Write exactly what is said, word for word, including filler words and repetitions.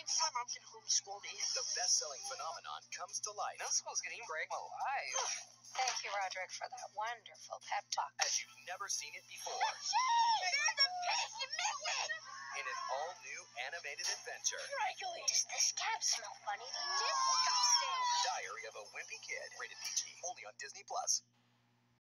My mom can homeschool me. The best-selling phenomenon comes to life. Middle school's getting Greg alive. Thank you, Roderick, for that wonderful pep talk. As you've never seen it before. There's a piece missing! In an all-new animated adventure. Regularly. Does this cab smell funny to you? Disgusting! Diary of a Wimpy Kid. Rated P G. Only on Disney Plus.